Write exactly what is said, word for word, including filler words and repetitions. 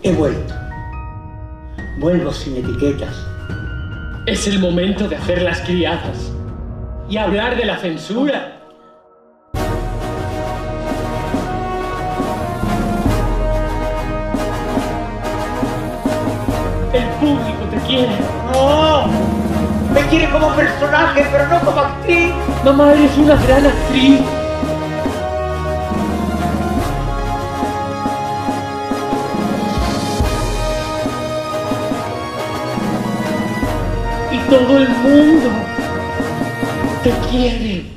He vuelto. Vuelvo sin etiquetas. Es el momento de hacer las criadas y hablar de la censura. El público te quiere. ¡No! Me quiere como personaje, pero no como actriz. Mamá, eres una gran actriz. Y todo el mundo te quiere.